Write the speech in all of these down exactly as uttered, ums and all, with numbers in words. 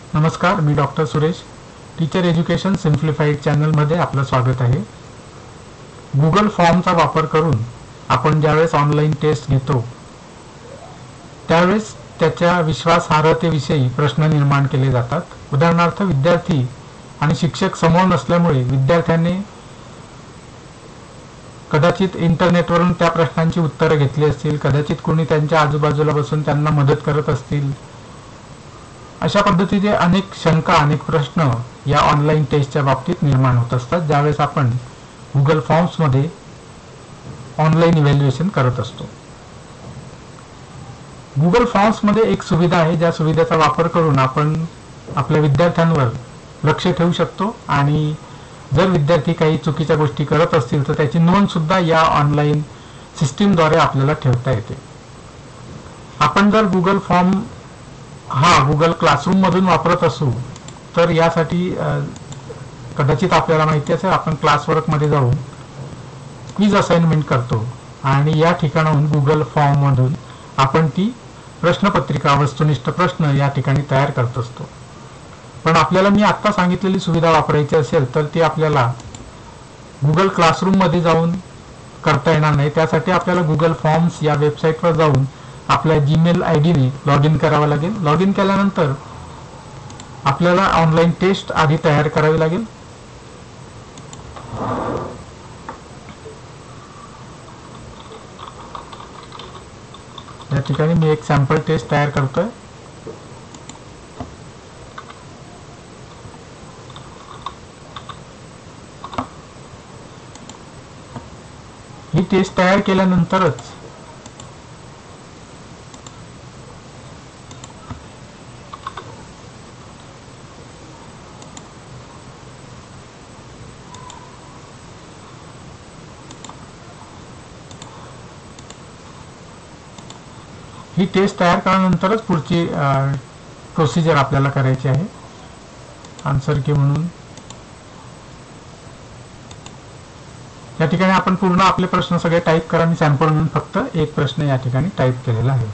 नमस्कार, मी doctor Suresh. Teacher education simplified चॅनलमध्ये आपलं स्वागत आहे. गुगल फॉर्मचा वापर करून आपण ज्यावेळेस ऑनलाईन टेस्ट घेतो त्यावेळेस त्याच्या विश्वासार्हतेविषयी प्रश्न निर्माण केले जातात. उदाहरणार्थ, विद्यार्थी आणि शिक्षक समोर नसल्यामुळे विद्यार्थ्यांनी कदाचित इंटरनेटवरून त्या प्रश्नांची उत्तरं घेतली असतील, कदाचित कोणी त्यांच्या आजूबाजूला बसून त्यांना मदत करत असतील. अशा पद्धतीचे अनेक शंका, अनेक प्रश्न या ऑनलाईन टेस्टच्या बाबतीत निर्माण होत असतात ज्यावेळेस आपण गुगल फॉर्म्समध्ये ऑनलाईन इव्हॅल्युएशन करत असतो. गुगल फॉर्म्समध्ये एक सुविधा आहे, ज्या सुविधेचा वापर करून आपण आपल्या विद्यार्थ्यांवर लक्ष ठेवू शकतो आणि जर विद्यार्थी काही चुकीच्या गोष्टी करत असतील तर त्याची नोंद सुद्धा या ऑनलाईन सिस्टीमद्वारे आपल्याला ठेवता येते. आपण जर गुगल फॉर्म हा गुगल क्लासरूम मधून वापरत असू तर यासाठी कदाचित आपल्याला माहिती असेल, आपण क्लासवर्क मध्ये जाऊन क्विज असाइनमेंट करतो आणि या ठिकाणाहून गुगल फॉर्म मधून आपण ती प्रश्नपत्रिका, वस्तुनिष्ठ प्रश्न या ठिकाणी तयार करत असतो. पण आपल्याला मी आता सांगितलेली सुविधा वापरायची असेल तर ती आपल्याला गुगल क्लासरूम मध्ये जाऊन करता येणार नाही. त्यासाठी आपल्याला गुगल फॉर्म्स या वेबसाईटवर जाऊन आपल्या जीमेल आय डीने लॉग इन करावं लागेल. लॉग इन केल्यानंतर आपल्याला ऑनलाईन टेस्ट आधी तयार करावी लागेल. या ठिकाणी मी एक सॅम्पल टेस्ट तयार करतोय. ही टेस्ट तयार केल्यानंतरच ही टेस्ट तयार केल्यानंतरच पुढची प्रोसिजर आपल्याला करायची आहे. आन्सर की म्हणून या ठिकाणी आपण पूर्ण आपले प्रश्न सगळे टाईप करा. मी सॅम्पल म्हणून फक्त एक प्रश्न या ठिकाणी टाईप केलेला आहे.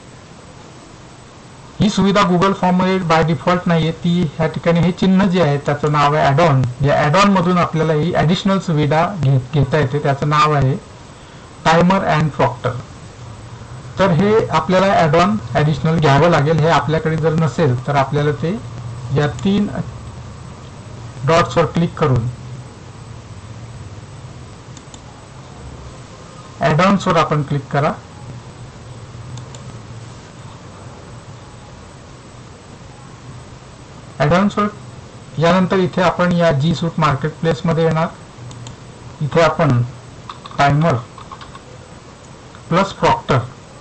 ही सुविधा गुगल फॉर्म मध्ये बाय डिफॉल्ट नाहीये. ती या ठिकाणी हे चिन्ह जे आहे त्याचं नाव आहे ॲड ऑन. या ॲड ऑन मधून आपल्याला ही ॲडिशनल सुविधा घेता येते. त्याचं नाव आहे टायमर अँड प्रॉक्टर. तर हे आपल्याला ॲड ऑन ॲडिशनल घ्यावं लागेल. हे आपल्याकडे जर नसेल तर आपल्याला ते या तीन डॉट्सवर क्लिक करून ॲड ऑन्सवर आपण क्लिक करा. ॲड ऑन्सवर यानंतर इथे आपण या जी सूट मार्केट प्लेस मध्ये येणार. इथे आपण टायमर प्लस प्रॉक्टर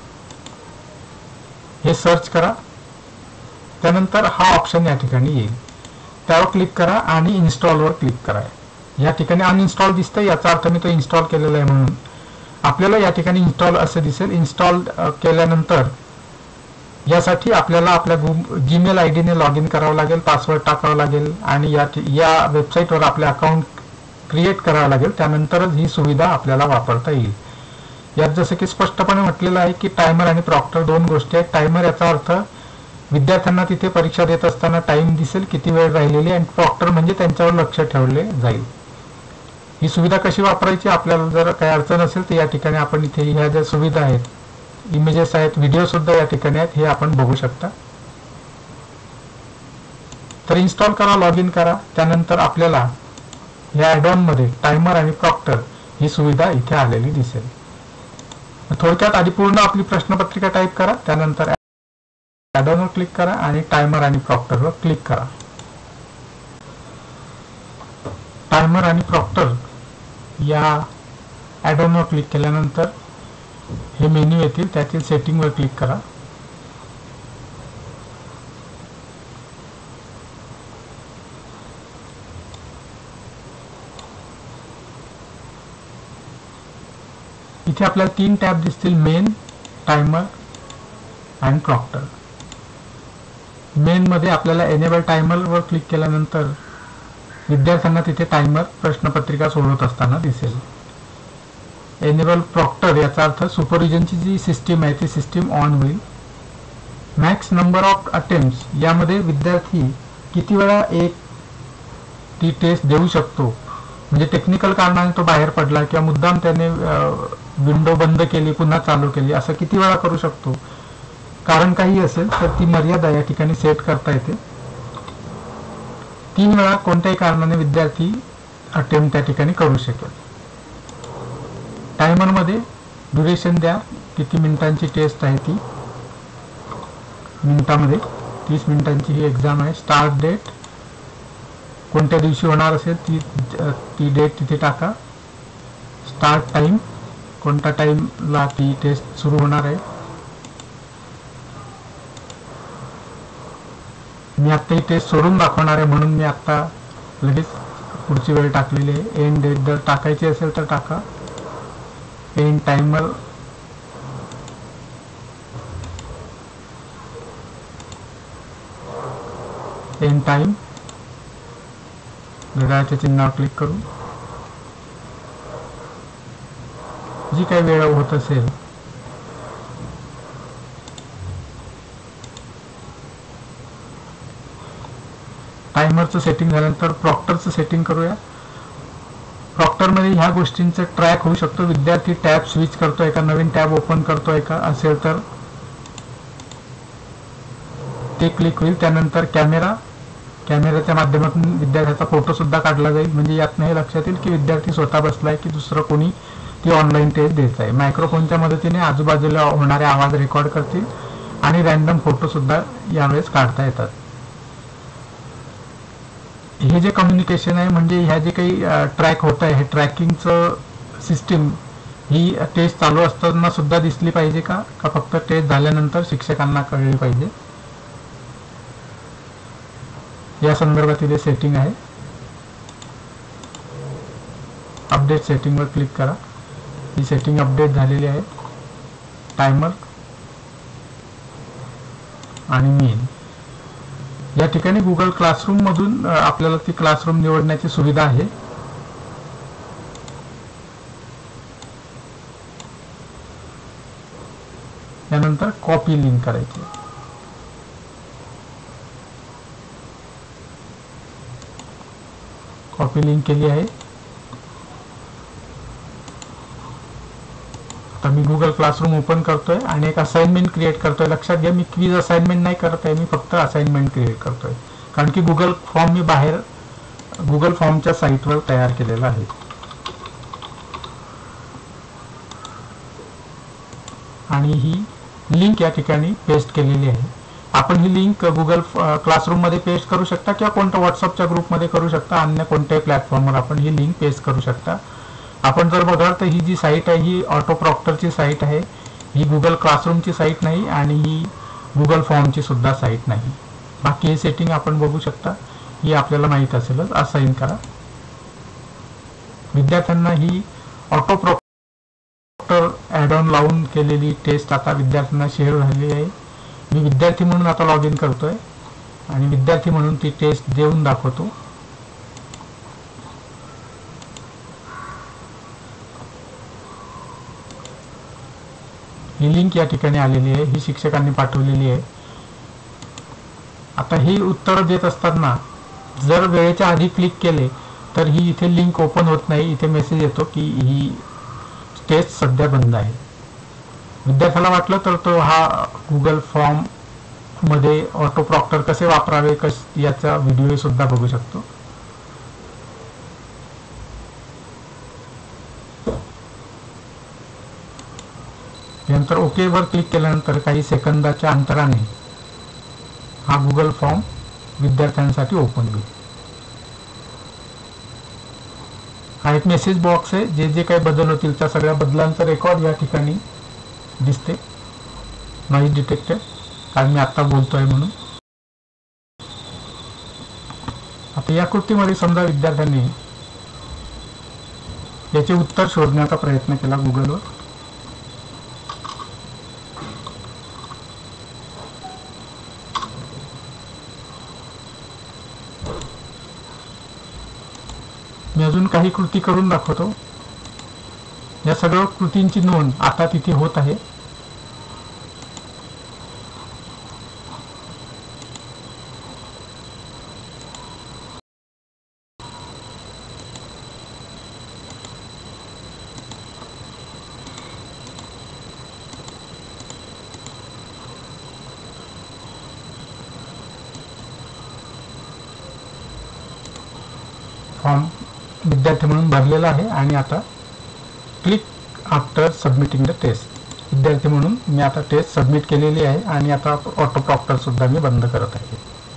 हे सर्च करा. त्यानंतर हा ऑप्शन या ठिकाणी येईल, त्यावर क्लिक करा आणि इन्स्टॉलवर क्लिक करा. या ठिकाणी अनइन्स्टॉल दिसतंय, याचा अर्थ मी तो इन्स्टॉल केलेला आहे म्हणून आपल्याला या ठिकाणी इन्स्टॉल असे दिसेल. इन्स्टॉल केल्यानंतर यासाठी आपल्याला आपल्या जीमेल आय डीने लॉग इन करावं लागेल, पासवर्ड टाकावं लागेल आणि या या वेबसाईटवर आपले अकाउंट क्रिएट करावं लागेल. त्यानंतरच ही सुविधा आपल्याला वापरता येईल. यात जसं की स्पष्टपणे म्हटलेलं आहे की टायमर आणि प्रॉक्टर दोन गोष्टी आहेत. टायमर याचा अर्थ विद्यार्थ्यांना तिथे परीक्षा देत असताना टाइम दिसेल, किती वेळ राहिलेली, आणि प्रॉक्टर म्हणजे त्यांच्यावर लक्ष ठेवले जाईल. ही सुविधा कशी वापरायची, आपल्याला जर काही अडचण असेल तर या ठिकाणी आपण इथे ह्या ज्या सुविधा आहेत, इमेजेस आहेत, व्हिडिओ सुद्धा या ठिकाणी आहेत, हे आपण बघू शकता. तर इन्स्टॉल करा, लॉग इन करा. त्यानंतर आपल्याला या ॲड ऑन मध्ये टायमर आणि प्रॉक्टर ही सुविधा इथे आलेली दिसेल. थोडक्यात आधी पूर्ण आपली प्रश्नपत्रिका टाईप करा, त्यानंतर ॲड ऑनवर क्लिक करा आणि टायमर आणि प्रॉक्टरवर क्लिक करा. टायमर आणि प्रॉक्टर या ॲड ऑनवर क्लिक केल्यानंतर हे मेन्यू येतील, त्यातील सेटिंगवर क्लिक करा. इथे आपल्याला तीन टॅब दिसतील, मेन, टायमर आणि प्रॉक्टर. मेन मध्ये आपल्याला एनेबल टायमर वर क्लिक केल्यानंतर विद्यार्थ्यांना तिथे टायमर प्रश्नपत्रिका सोडवत असताना दिसेल. एनेबल प्रॉक्टर याचा अर्थ सुपरविजनची जी सिस्टीम आहे ती सिस्टीम ऑन होईल. मॅक्स नंबर ऑफ अटेम्प्ट्स, यामध्ये विद्यार्थी किती वेळा एक ती टेस्ट देऊ शकतो. म्हणजे टेक्निकल कारणाने तो बाहेर पडला किंवा मुद्दाम त्याने विंडो बंद केली पुन्हा चालू केली, असं किती वेळा करू शकतो. कारण काही असेल तर ती मर्यादा या ठिकाणी सेट करता येते. तीन वेळा कोणत्याही कारणाने विद्यार्थी अटेम्प्ट त्या ठिकाणी करू शकेल. टायमरमध्ये ड्युरेशन द्या, किती मिनिटांची टेस्ट आहे ती, मिनिटामध्ये तीस मिनिटांची ही एक्झाम आहे. स्टार्ट डेट कोणत्या दिवशी होणार असेल ती ती डेट तिथे टाका. स्टार्ट टाइम कोणत्या टाइमला ती टेस्ट सुरू होणार आहे. मी आत्ता ही टेस्ट सोडून दाखवणार आहे म्हणून मी आत्ता लगेच पुढची वेळ टाकलेली आहे. एंड डेट जर टाकायची असेल तर टाका. एंड टाइमर एंड टाइम घड्याळाच्या चिन्हावर क्लिक करून जी काही वेळ होत असेल टायमरचं सेटिंग झाल्यानंतर प्रॉक्टरचं सेटिंग करूया. प्रॉक्टरमध्ये ह्या गोष्टींचा ट्रॅक होऊ शकतो. विद्यार्थी टॅब स्विच करतोय का, नवीन टॅब ओपन करतोय का असेल तर ते क्लिक होईल. त्यानंतर कॅमेरा कॅमेऱ्याच्या माध्यमातून विद्यार्थ्याचा फोटो सुद्धा काढला जाईल. म्हणजे यातनं हे लक्षात येईल की विद्यार्थी स्वतः बसलाय की दुसरं कोणी ती ऑनलाईन टेस्ट द्यायचं आहे. मायक्रोफोनच्या मदतीने आजूबाजूला होणारे आवाज रेकॉर्ड करतील आणि रॅन्डम फोटो सुद्धा यावेळेस काढता येतात. हे जे कम्युनिकेशन आहे म्हणजे ह्या जे काही ट्रॅक होत आहे हे ट्रॅकिंगचं सिस्टीम ही टेस्ट चालू असताना सुद्धा दिसली पाहिजे का का फक्त टेस्ट झाल्यानंतर शिक्षकांना कळली पाहिजे, या संदर्भातील सेटिंग आहे. अपडेट सेटिंगवर क्लिक करा. ही सेटिंग अपडेट झालेली आहे. टायमर आणि मेन या ठिकाणी गुगल क्लासरूम मधून आपल्याला ती क्लासरूम निवडण्याची सुविधा आहे. यानंतर कॉपी लिंक करायची. कॉपी लिंक केली आहे. आता मी गुगल क्लासरूम ओपन करतोय आणि एक असाइनमेंट क्रिएट करतोय. लक्षात घ्या मी क्विज असाइनमेंट नाही करत आहे, मी फक्त असाइनमेंट क्रिएट करतोय कारण की गुगल फॉर्म मी बाहेर गुगल फॉर्मच्या साईटवर तयार केलेला आहे. आणि ही लिंक या ठिकाणी पेस्ट केलेली आहे. आपण ही लिंक गुगल क्लासरूम मध्ये पेस्ट करू शकता किंवा कोणत्या व्हॉट्सअपच्या ग्रुपमध्ये करू शकता. अन्य कोणत्याही प्लॅटफॉर्मवर आपण ही लिंक पेस्ट करू शकता. आपण जर बघाल तर ही जी साईट आहे ही ऑटो प्रॉक्टरची साईट आहे. ही गुगल क्लासरूमची साईट नाही आणि ही गुगल फॉर्मची सुद्धा साईट नाही. बाकी हे सेटिंग आपण बघू शकता. ही आपल्याला माहीत असेलच. असाइन करा. विद्यार्थ्यांना ही ऑटो प्रॉक्टर ॲड ऑन लावून केलेली टेस्ट आता विद्यार्थ्यांना शेअर झालेली आहे. मी विद्यार्थी म्हणून आता लॉग इन करतोय आणि विद्यार्थी म्हणून ती टेस्ट देऊन दाखवतो. ही लिंक या ठिकाणी आलेली आहे. ही शिक्षकांनी पाठवलेली आहे. आता ही उत्तर देत असताना जर वेळेच्या आधी क्लिक केले तर ही इथे लिंक ओपन होत नाही. इथे मेसेज येतो की ही टेस्ट सध्या बंद आहे. विद्यार्थ्याला वाटलं तर तो हा गुगल फॉर्म मध्ये ऑटो प्रॉक्टर कसे वापरावे कस याचा व्हिडिओ सुद्धा बघू शकतो. नंतर ओके वर क्लिक केल्यानंतर काही सेकंदाच्या अंतराने हा गुगल फॉर्म विद्यार्थ्यांसाठी ओपन होईल. हा एक मेसेज बॉक्स आहे. जे जे काही बदल होतील त्या सगळ्या बदलांचा रेकॉर्ड या ठिकाणी दिसते. नॉइज डिटेक्टेड कारण मी आता बोलतोय म्हणून. आता या कृतीमध्ये समजा विद्यार्थ्यांनी याचे उत्तर शोधण्याचा प्रयत्न केला गुगलवर. मी अजून काही कृती करून दाखवतो. या सगळ्या कृतींची नोंद आता तिथे होत आहे. फॉर्म विद्यार्थी म्हणून भरलेला आहे आणि आता click after submitting the test विद्यार्थी म्हणून मी आता टेस्ट सबमिट केलेली आहे आणि आता ऑटो प्रॉक्टर सुद्धा मी बंद करत आहे.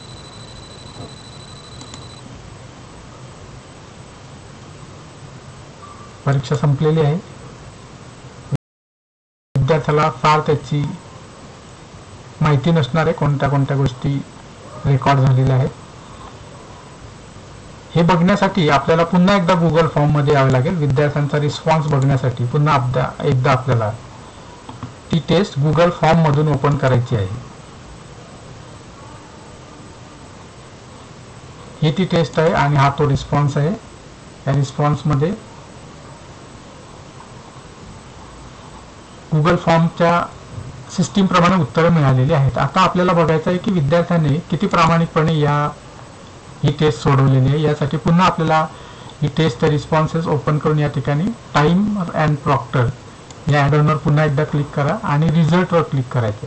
परीक्षा संपलेली आहे. विद्यार्थ्याला फार त्याची माहिती नसणार आहे कोणत्या कोणत्या गोष्टी रेकॉर्ड झालेल्या आहेत. हे बघण्यासाठी आपल्याला पुन्हा एकदा गुगल फॉर्म मध्ये यावे लागेल. विद्यार्थ्यांचा रिस्पॉन्स बघण्यासाठी पुन्हा एकदा आपल्याला ती टेस्ट गुगल फॉर्म मधून ओपन करायची आहे. ही ती टेस्ट आहे आणि हा तो रिस्पॉन्स आहे. या रिस्पॉन्स मध्ये गुगल फॉर्मच्या सिस्टीम प्रमाणे उत्तरे मिळालेली आहेत. आता आपल्याला बघायचं आहे की विद्यार्थ्याने किती प्रामाणिकपणे या ही टेस्ट सोडवलेली आहे. यासाठी पुन्हा आपल्याला ही टेस्ट रिस्पॉन्सेस ओपन करून या ठिकाणी टाइम अँड प्रॉक्टर या ॲडॉनवर पुन्हा एकदा क्लिक करा आणि रिझल्टवर क्लिक करायचे.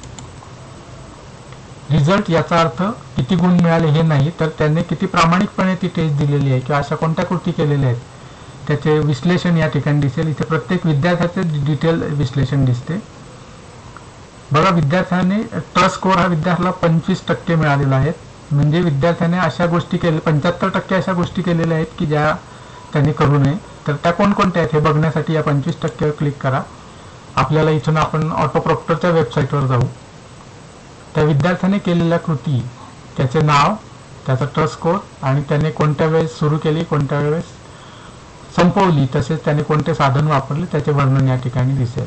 रिझल्ट याचा अर्थ किती गुण मिळाले हे नाही, तर त्याने किती प्रामाणिकपणे ती टेस्ट दिलेली आहे किंवा अशा कोणत्या कृती केलेल्या आहेत त्याचे विश्लेषण या ठिकाणी दिसेल. इथे प्रत्येक विद्यार्थ्याचे डिटेल विश्लेषण दिसते. बघा, विद्यार्थ्याने ट्रस्ट स्कोर हा विद्यार्थ्याला पंचवीस टक्के मिळालेला आहे. म्हणजे विद्यार्थ्याने अशा गोष्टी केल्या, पंच्याहत्तर टक्के अशा गोष्टी केलेल्या आहेत की ज्या त्याने करू नये. तर त्या कोणकोणत्या आहेत हे बघण्यासाठी या पंचवीस टक्केवर क्लिक करा. आपल्याला इथून आपण ऑटो प्रॉक्टरच्या वेबसाईटवर जाऊ. त्या विद्यार्थ्याने केलेल्या कृती, त्याचे नाव, त्याचा ट्रस्ट स्कोर आणि त्याने कोणत्या वेळेस सुरू केली, कोणत्या वेळेस संपवली, तसेच त्याने कोणते साधन वापरले त्याचे वर्णन या ठिकाणी दिसेल.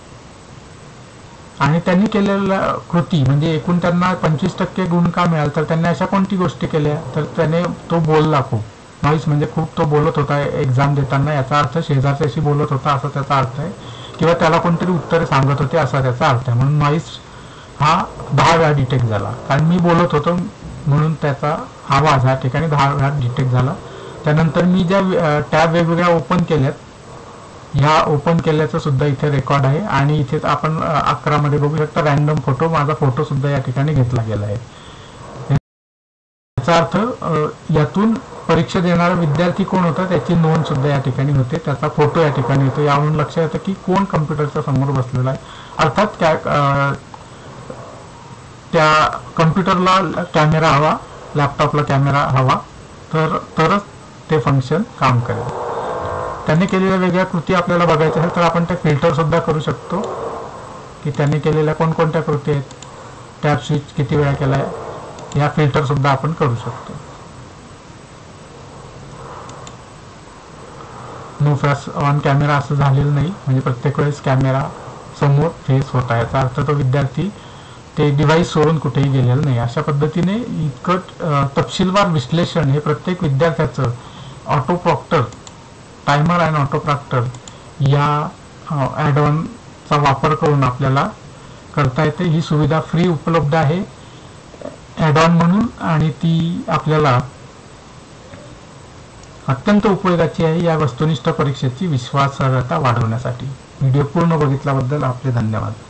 आणि त्यांनी केलेल्या कृती म्हणजे एकूण त्यांना पंचवीस टक्के गुण का मिळाल, तर त्यांनी अशा कोणती गोष्टी केल्या, तर त्याने तो बोलला खूप. नॉईस म्हणजे खूप तो बोलत होता एक्झाम देताना, याचा अर्थ शेजारच्याशी बोलत होता असा त्याचा अर्थ आहे, किंवा त्याला कोणतरी उत्तरे सांगत होते असा त्याचा अर्थ आहे. म्हणून नॉईस हा दहा वेळा डिटेक्ट झाला, कारण मी बोलत होतो म्हणून त्याचा आवाज ह्या ठिकाणी दहा वेळा डिटेक्ट झाला. त्यानंतर मी ज्या टॅब वेगवेगळ्या ओपन केल्यात, ह्या ओपन केल्याचं सुद्धा इथे रेकॉर्ड आहे. आणि इथे आपण अकरा मध्ये बघू शकता रॅन्डम फोटो, माझा फोटो सुद्धा या ठिकाणी घेतला गेला आहे. याचा अर्थ यातून परीक्षा देणारा विद्यार्थी कोण होता त्याची नोंद सुद्धा या ठिकाणी होते, त्याचा फोटो या ठिकाणी येतो. यावरून लक्षात येतं की कोण कम्प्युटरच्या समोर बसलेला आहे. अर्थात त्या त्या कम्प्युटरला कॅमेरा हवा, लॅपटॉपला कॅमेरा हवा, तर तरच ते फंक्शन काम करेल. त्याने केलेल्या वेगळ्या कृती आपल्याला बघायच्या आहेत तर आपण त्या फिल्टर सुद्धा करू शकतो की त्याने केलेल्या कोणकोणत्या कृती आहेत, टॅब स्विच किती वेळा केला आहे, या फिल्टर सुद्धा आपण करू शकतो. नो फेस ऑन कॅमेरा असं झालेलं नाही, म्हणजे प्रत्येक वेळेस कॅमेरा समोर फेस होता, याचा अर्थ तो विद्यार्थी ते डिव्हाइस सोडून कुठेही गेलेलं नाही. अशा पद्धतीने इतकं तपशीलवार विश्लेषण हे प्रत्येक विद्यार्थ्याचं auto proctor, timer and auto proctor या ॲडॉनचा वापर करून आपल्याला करता येते. ही सुविधा फ्री उपलब्ध आहे ॲडॉन म्हणून आणि ती आपल्याला अत्यंत उपयोगाची आहे या वस्तुनिष्ठ परीक्षेची विश्वासार्हता वाढवण्यासाठी. व्हिडिओ पूर्ण बघितल्याबद्दल आपले धन्यवाद.